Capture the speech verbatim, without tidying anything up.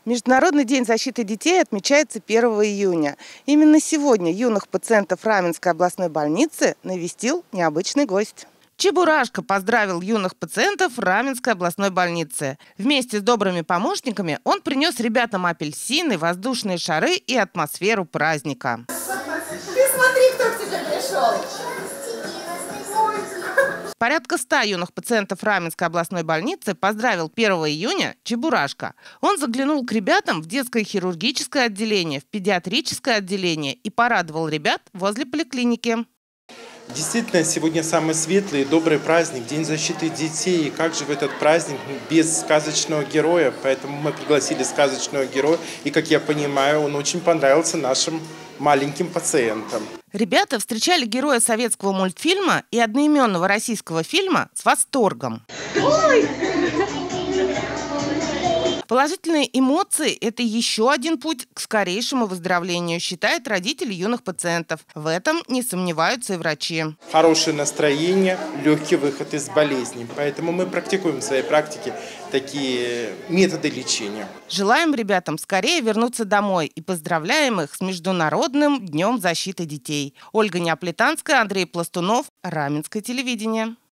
Международный день защиты детей отмечается первого июня. Именно сегодня юных пациентов Раменской областной больницы навестил необычный гость. Чебурашка поздравил юных пациентов Раменской областной больницы. Вместе с добрыми помощниками он принес ребятам апельсины, воздушные шары и атмосферу праздника. Ты смотри, кто к тебе пришел. Порядка ста юных пациентов Раменской областной больницы поздравил первого июня Чебурашка. Он заглянул к ребятам в детское хирургическое отделение, в педиатрическое отделение и порадовал ребят возле поликлиники. Действительно, сегодня самый светлый и добрый праздник, День защиты детей. И как же в этот праздник без сказочного героя? Поэтому мы пригласили сказочного героя. И, как я понимаю, он очень понравился нашим маленьким пациентам. Ребята встречали героя советского мультфильма и одноименного российского фильма с восторгом. Ой! Положительные эмоции – это еще один путь к скорейшему выздоровлению, считают родители юных пациентов. В этом не сомневаются и врачи. Хорошее настроение, легкий выход из болезни. Поэтому мы практикуем в своей практике такие методы лечения. Желаем ребятам скорее вернуться домой и поздравляем их с Международным днем защиты детей. Ольга Неаполитанская, Андрей Пластунов, Раменское телевидение.